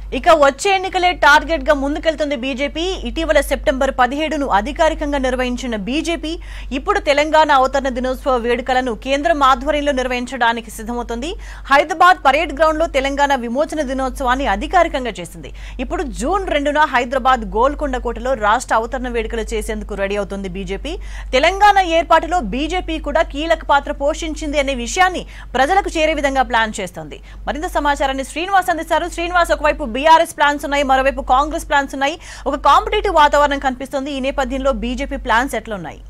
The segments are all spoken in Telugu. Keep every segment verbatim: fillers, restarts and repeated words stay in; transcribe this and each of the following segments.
ఇక వచ్చే ఎన్నికలే టార్గెట్ గా ముందుకెళ్తుంది బీజేపీ. ఇటీవల సెప్టెంబర్ పదిహేడును అధికారికంగా నిర్వహించిన బీజేపీ ఇప్పుడు తెలంగాణ అవతరణ దినోత్సవ వేడుకలను కేంద్రం ఆధ్వర్యంలో నిర్వహించడానికి సిద్ధమవుతుంది. హైదరాబాద్ పరేడ్ గ్రౌండ్ లో తెలంగాణ విమోచన దినోత్సవాన్ని అధికారికంగా చేసింది. ఇప్పుడు జూన్ రెండున హైదరాబాద్ గోల్కొండ కోటలో రాష్ట్ర అవతరణ వేడుకలు చేసేందుకు రెడీ అవుతుంది బీజేపీ. తెలంగాణ ఏర్పాటులో బీజేపీ కూడా కీలక పాత్ర పోషించింది అనే విషయాన్ని ప్రజలకు చేరే విధంగా ప్లాన్ చేస్తోంది. మరింత సమాచారాన్ని శ్రీనివాస్ అందిస్తారు. శ్రీనివాస్, ఒకవైపు బీఆర్ఎస్ ప్లాన్స్ ఉన్నాయి, మరోవైపు కాంగ్రెస్ ప్లాన్స్ ఉన్నాయి. ఒక కాంపిటేటివ్ వాతావరణం కనిపిస్తుంది. ఈ నేపథ్యంలో బీజేపీ ప్లాన్స్ ఎట్లా ఉన్నాయి?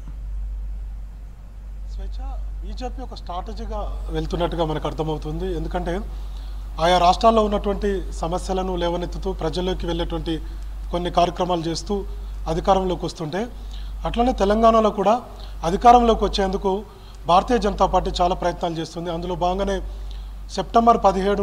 బీజేపీ ఒక స్ట్రాటజీగా వెళ్తున్నట్టుగా మనకు అర్థమవుతుంది. ఎందుకంటే ఆయా రాష్ట్రాల్లో ఉన్నటువంటి సమస్యలను లేవనెత్తుతూ ప్రజల్లోకి వెళ్ళేటువంటి కొన్ని కార్యక్రమాలు చేస్తూ అధికారంలోకి వస్తుంటే, అట్లనే తెలంగాణలో కూడా అధికారంలోకి వచ్చేందుకు భారతీయ జనతా పార్టీ చాలా ప్రయత్నాలు చేస్తుంది. అందులో భాగంగానే సెప్టెంబర్ పదిహేడు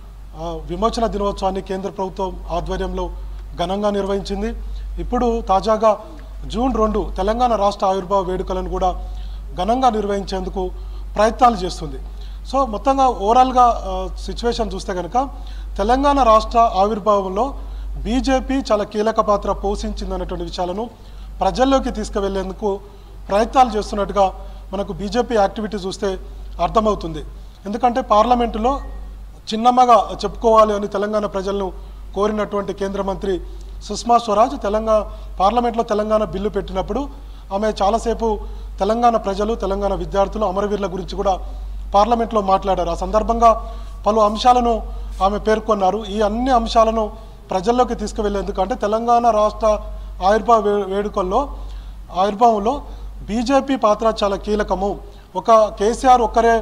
విమోచన దినోత్సవాన్ని కేంద్ర ప్రభుత్వం ఆధ్వర్యంలో ఘనంగా నిర్వహించింది. ఇప్పుడు తాజాగా జూన్ రెండు తెలంగాణ రాష్ట్ర ఆవిర్భావ వేడుకలను కూడా ఘనంగా నిర్వహించేందుకు ప్రయత్నాలు చేస్తుంది. సో మొత్తంగా ఓవరాల్గా సిచ్యువేషన్ చూస్తే కనుక తెలంగాణ రాష్ట్ర ఆవిర్భావంలో బీజేపీ చాలా కీలక పాత్ర పోషించిందన్నటువంటి విషయాలను ప్రజల్లోకి తీసుకువెళ్లేందుకు ప్రయత్నాలు చేస్తున్నట్టుగా మనకు బీజేపీ యాక్టివిటీ చూస్తే అర్థమవుతుంది. ఎందుకంటే పార్లమెంటులో చిన్నమ్మగా చెప్పుకోవాలి అని తెలంగాణ ప్రజలను కోరినటువంటి కేంద్ర మంత్రి సుష్మా స్వరాజ్ తెలంగాణ పార్లమెంట్లో తెలంగాణ బిల్లు పెట్టినప్పుడు ఆమె చాలాసేపు తెలంగాణ ప్రజలు, తెలంగాణ విద్యార్థులు, అమరవీరుల గురించి కూడా పార్లమెంట్లో మాట్లాడారు. ఆ సందర్భంగా పలు అంశాలను ఆమె పేర్కొన్నారు. ఈ అన్ని అంశాలను ప్రజల్లోకి తీసుకువెళ్లేందుకు అంటే తెలంగాణ రాష్ట్ర ఆవిర్భావ వేడుకల్లో ఆవిర్భావంలో బీజేపీ పాత్ర చాలా కీలకము. ఒక కేసీఆర్ ఒక్కరే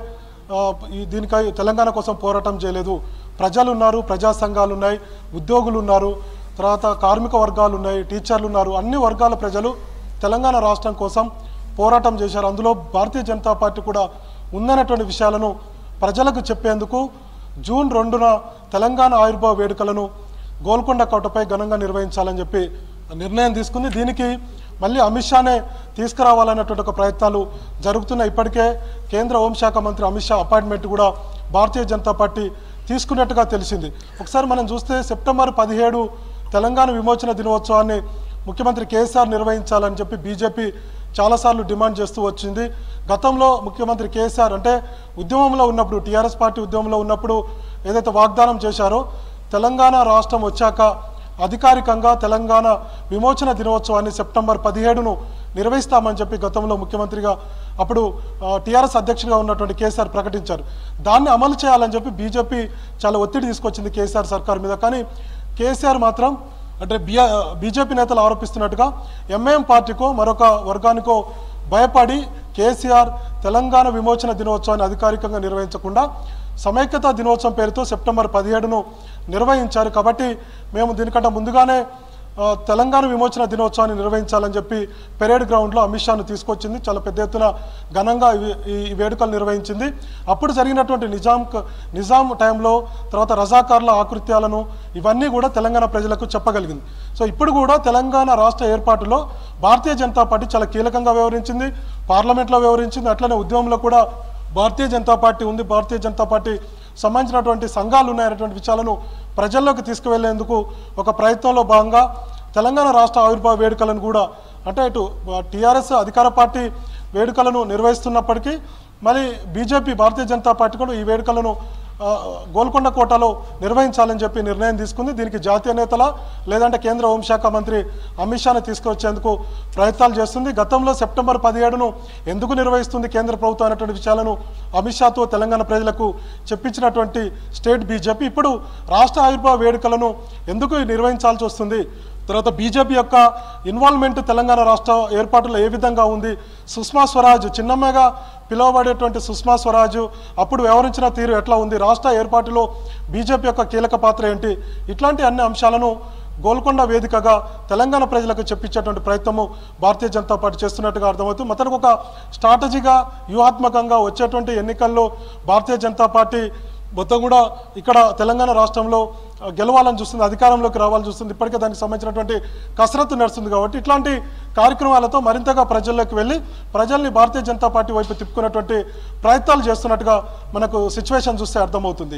దీనికై తెలంగాణ కోసం పోరాటం చేయలేదు. ప్రజలు ఉన్నారు, ప్రజా సంఘాలు ఉన్నాయి, ఉద్యోగులు ఉన్నారు, తర్వాత కార్మిక వర్గాలు ఉన్నాయి, టీచర్లు ఉన్నారు. అన్ని వర్గాల ప్రజలు తెలంగాణ రాష్ట్రం కోసం పోరాటం చేశారు. అందులో భారతీయ జనతా పార్టీ కూడా ఉందన్నటువంటి విషయాలను ప్రజలకు చెప్పేందుకు జూన్ రెండున తెలంగాణ ఆవిర్భావ వేడుకలను గోల్కొండ కోటపై ఘనంగా నిర్వహించాలని చెప్పి నిర్ణయం తీసుకుంది. దీనికి మళ్ళీ అమిత్ షానే తీసుకురావాలన్నటువంటి ఒక ప్రయత్నాలు జరుగుతున్నాయి. ఇప్పటికే కేంద్ర హోంశాఖ మంత్రి అమిత్ షా అపాయింట్మెంట్ కూడా భారతీయ జనతా పార్టీ తీసుకున్నట్టుగా తెలిసింది. ఒకసారి మనం చూస్తే సెప్టెంబర్ పదిహేడు తెలంగాణ విమోచన దినోత్సవాన్ని ముఖ్యమంత్రి కేసీఆర్ నిర్వహించాలని చెప్పి బీజేపీ చాలాసార్లు డిమాండ్ చేస్తూ వచ్చింది. గతంలో ముఖ్యమంత్రి కేసీఆర్ అంటే ఉద్యమంలో ఉన్నప్పుడు, టీఆర్ఎస్ పార్టీ ఉద్యమంలో ఉన్నప్పుడు ఏదైతే వాగ్దానం చేశారో తెలంగాణ రాష్ట్రం వచ్చాక అధికారికంగా తెలంగాణ విమోచన దినోత్సవాన్ని సెప్టెంబర్ పదిహేడును నిర్వహిస్తామని చెప్పి గతంలో ముఖ్యమంత్రిగా అప్పుడు టీఆర్ఎస్ అధ్యక్షుడిగా ఉన్నటువంటి కేసీఆర్ ప్రకటించారు. దాన్ని అమలు చేయాలని చెప్పి బీజేపీ చాలా ఒత్తిడి తీసుకొచ్చింది కేసీఆర్ సర్కార్ మీద. కానీ కేసీఆర్ మాత్రం అంటే బిఆ బీజేపీ నేతలు ఆరోపిస్తున్నట్టుగా ఎంఐఎం పార్టీకో మరొక వర్గానికో భయపడి కేసీఆర్ తెలంగాణ విమోచన దినోత్సవాన్ని అధికారికంగా నిర్వహించకుండా సమైక్యతా దినోత్సవం పేరుతో సెప్టెంబర్ పదిహేడును నిర్వహించారు. కాబట్టి మేము దీనికంటే ముందుగానే తెలంగాణ విమోచన దినోత్సవాన్ని నిర్వహించాలని చెప్పి పెరేడ్ గ్రౌండ్లో అమిత్ షాను తీసుకొచ్చింది. చాలా పెద్ద ఎత్తున ఘనంగా ఈ వేడుకలు నిర్వహించింది. అప్పుడు జరిగినటువంటి నిజాం నిజాం టైంలో తర్వాత రజాకార్ల ఆకృత్యాలను ఇవన్నీ కూడా తెలంగాణ ప్రజలకు చెప్పగలిగింది. సో ఇప్పుడు కూడా తెలంగాణ రాష్ట్ర ఏర్పాటులో భారతీయ జనతా పార్టీ చాలా కీలకంగా వ్యవహరించింది, పార్లమెంట్లో వ్యవహరించింది. అట్లనే ఉద్యమంలో కూడా భారతీయ జనతా పార్టీ ఉంది. భారతీయ జనతా పార్టీ సంబంధించినటువంటి సంఘాలు ఉన్నాయనేటువంటి విషయాలను ప్రజల్లోకి తీసుకువెళ్లేందుకు ఒక ప్రయత్నంలో భాగంగా తెలంగాణ రాష్ట్ర ఆవిర్భావ వేడుకలను కూడా అంటే ఇటు టీఆర్ఎస్ అధికార పార్టీ వేడుకలను నిర్వహిస్తున్నప్పటికీ మరి బీజేపీ భారతీయ జనతా పార్టీ కూడా ఈ వేడుకలను గోల్కొండ కోటలో నిర్వహించాలని చెప్పి నిర్ణయం తీసుకుంది. దీనికి జాతీయ నేతల లేదంటే కేంద్ర హోంశాఖ మంత్రి అమిత్ షాని తీసుకువచ్చేందుకు ప్రయత్నాలు చేస్తుంది. గతంలో సెప్టెంబర్ పదిహేడును ఎందుకు నిర్వహిస్తుంది కేంద్ర ప్రభుత్వం అనేటువంటి విషయాలను అమిత్ షాతో తెలంగాణ ప్రజలకు చెప్పించినటువంటి స్టేట్ బీజేపీ ఇప్పుడు రాష్ట్ర ఆవిర్భావ వేడుకలను ఎందుకు నిర్వహించాల్సి వస్తుంది, తర్వాత బీజేపీ యొక్క ఇన్వాల్వ్మెంట్ తెలంగాణ రాష్ట్ర ఏర్పాటులో ఏ విధంగా ఉంది, సుష్మా స్వరాజ్ చిన్నమ్మగా పిలువబడేటువంటి సుష్మా స్వరాజ్ అప్పుడు వ్యవహరించిన తీరు ఎట్లా ఉంది, రాష్ట్ర ఏర్పాటులో బీజేపీ యొక్క కీలక పాత్ర ఏంటి, ఇట్లాంటి అన్ని అంశాలను గోల్కొండ వేదికగా తెలంగాణ ప్రజలకు చెప్పించేటువంటి ప్రయత్నము భారతీయ జనతా పార్టీ చేస్తున్నట్టుగా అర్థమవుతుంది. మొత్తానికి ఒక స్ట్రాటజీగా వ్యూహాత్మకంగా వచ్చేటువంటి ఎన్నికల్లో భారతీయ జనతా పార్టీ మొత్తం కూడా ఇక్కడ తెలంగాణ రాష్ట్రంలో గెలవాలని చూస్తుంది, అధికారంలోకి రావాలని చూస్తుంది. ఇప్పటికే దానికి సంబంధించినటువంటి కసరత్తు నడుస్తుంది. కాబట్టి ఇట్లాంటి కార్యక్రమాలతో మరింతగా ప్రజల్లోకి వెళ్ళి ప్రజల్ని భారతీయ జనతా పార్టీ వైపు తిప్పుకున్నటువంటి ప్రయత్నాలు చేస్తున్నట్టుగా మనకు సిచ్యువేషన్ చూస్తే అర్థమవుతుంది.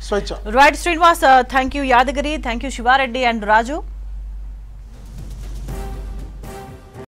స్వేచ్ఛ. Right Srinivas, thank you Yadagiri, thank you Shivareddy and Raju.